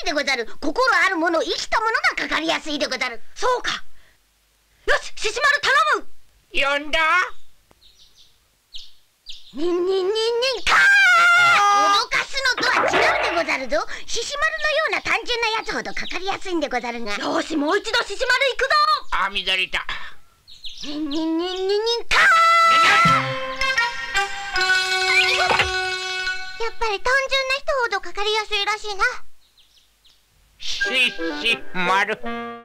でござる。心あるもの、生きたものがかかりやすいでござる。 そうか。よし、獅子丸頼む。 呼んだ？ にんにんにんにんかー。脅かすのとは違うでござるぞ。獅子丸のような単純なやつほどかかりやすいんでござるが。 よし、もう一度獅子丸行くぞ。 あ、乱れた。 にんにんにんにんにんかー。やっぱり単純な人ほどかかりやすいらしいな。 獅子丸。